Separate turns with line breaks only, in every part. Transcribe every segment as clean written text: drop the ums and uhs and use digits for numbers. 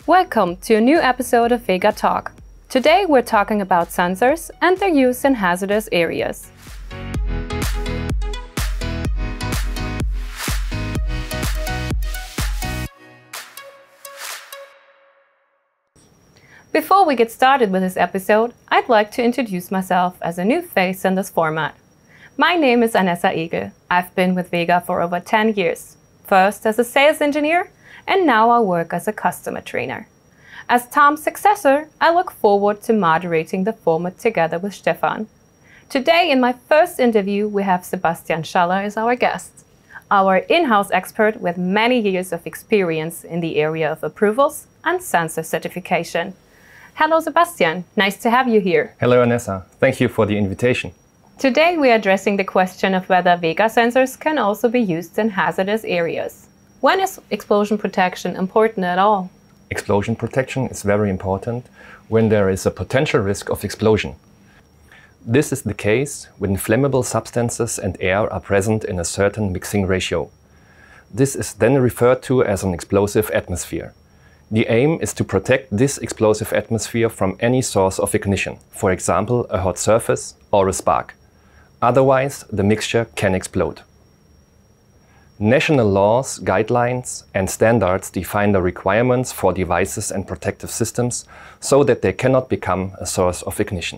Welcome to a new episode of VEGA Talk. Today we're talking about sensors and their use in hazardous areas. Before we get started with this episode, I'd like to introduce myself as a new face in this format. My name is Anessa. I've been with VEGA for over 10 years, first as a sales engineer, and now I work as a customer trainer. As Tom's successor, I look forward to moderating the format together with Stefan. Today, in my first interview, we have Sebastian Schaller as our guest, our in-house expert with many years of experience in the area of approvals and sensor certification. Hello, Sebastian. Nice to have you here.
Hello, Anessa. Thank you for the invitation.
Today, we are addressing the question of whether VEGA sensors can also be used in hazardous areas. When is explosion protection important at all?
Explosion protection is very important when there is a potential risk of explosion. This is the case when flammable substances and air are present in a certain mixing ratio. This is then referred to as an explosive atmosphere. The aim is to protect this explosive atmosphere from any source of ignition, for example, a hot surface or a spark. Otherwise, the mixture can explode. National laws, guidelines, and standards define the requirements for devices and protective systems so that they cannot become a source of ignition.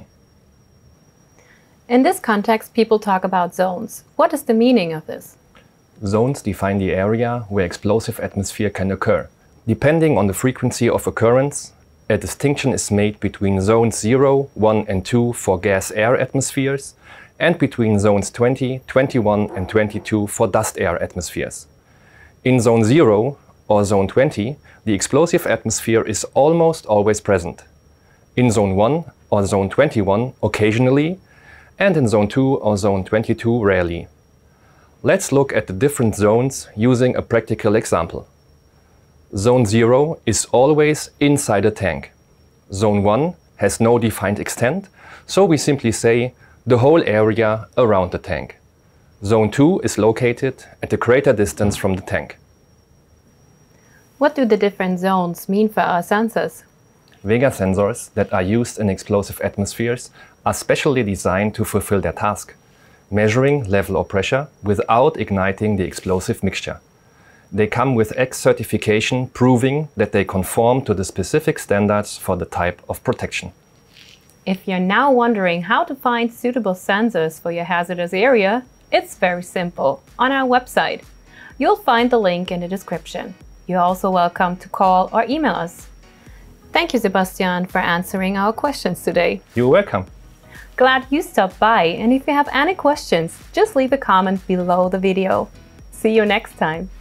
In this context, people talk about zones. What is the meaning of this?
Zones define the area where explosive atmosphere can occur. Depending on the frequency of occurrence, a distinction is made between zones 0, 1 and 2 for gas-air atmospheres and between zones 20, 21 and 22 for dust-air atmospheres. In zone 0 or zone 20, the explosive atmosphere is almost always present. In zone 1 or zone 21, occasionally, and in zone 2 or zone 22, rarely. Let's look at the different zones using a practical example. Zone 0 is always inside a tank. Zone 1 has no defined extent, so we simply say the whole area around the tank. Zone 2 is located at a greater distance from the tank.
What do the different zones mean for our sensors?
VEGA sensors that are used in explosive atmospheres are specially designed to fulfill their task, measuring level or pressure without igniting the explosive mixture. They come with X certification proving that they conform to the specific standards for the type of protection.
If you're now wondering how to find suitable sensors for your hazardous area, it's very simple. On our website, you'll find the link in the description. You're also welcome to call or email us. Thank you, Sebastian, for answering our questions today.
You're welcome.
Glad you stopped by, and if you have any questions, just leave a comment below the video. See you next time.